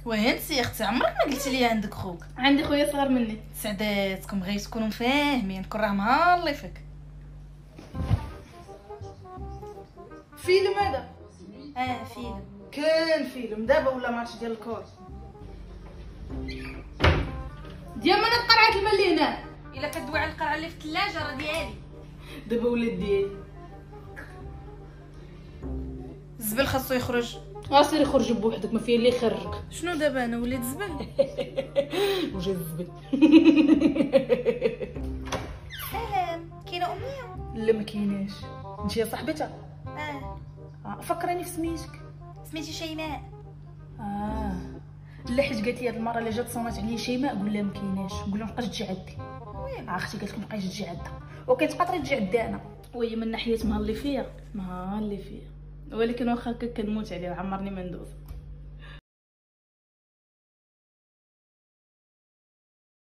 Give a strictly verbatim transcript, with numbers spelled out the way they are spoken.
واه انت يا اختي عمرك ما قلتي لي عندك خوك؟ عندي خويا صغر مني. سعداتكم غير تكونوا فاهمين كون راه مهلفك. فيلم هذا؟ اه فيلم. كان فيلم دابا ولا ماتش ديال الكره ديال من القرعه الماء اللي هنا. الا كدوي على القرعه اللي في الثلاجه راه ديالي. دابا ولات ديالي. الزبل خاصو يخرج. غاسير يخرج بوحدك ما فيه اللي يخرجك. شنو دابا انا وليت زبل؟ وجا الزبل. سلام كاينه امنيه؟ لا ما كايناش. انت يا صاحبتها؟ اه. آه فكريني في سميتك. سميتي شيماء. اه لا حيت قالت لي هاد المره اللي جات صونات عليا شيماء قول لها ما كايناش، قول لها مابقاش تجي عندي. وين اختي قالت لك مابقاش تجي عندها وكتبقى تري تجي عندي انا. وهي من ناحيه مهلي فيا مهلي فيا، ولكن واخا هكا كنموت عليه عمرني ما ندوز.